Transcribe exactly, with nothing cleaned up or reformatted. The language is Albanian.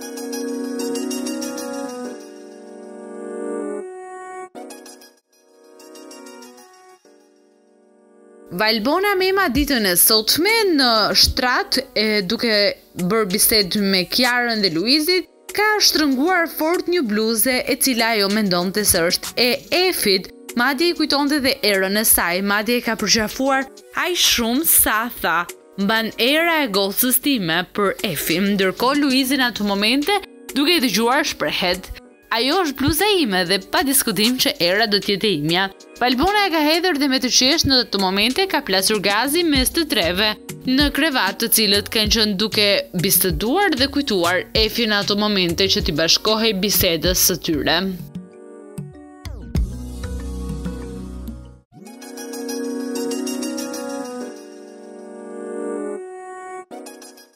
Valbona Mema ditën e sotme në shtrat e duke bërë bisedë me Kiarën dhe Luizit, ka shtrënguar fort një bluze e cila ajo mendonte se është e Efit, madje i kujtonte dhe erën e saj, madje e ka përqafuar aq shumë sa tha, mban era e gocës time për Efin, ndërkohë Luizi në ato momente duke i dëgjuar shprehet: ajo është bluza ime dhe pa diskutim që era do t'jetë imja. Valbona e ka hedhur dhe me të qesh në të momente ka plasur gazi mes të treve në krevat, të cilët kanë qenë duke biseduar dhe kujtuar Efin në ato momente që t'i bashkohej bisedës së tyre.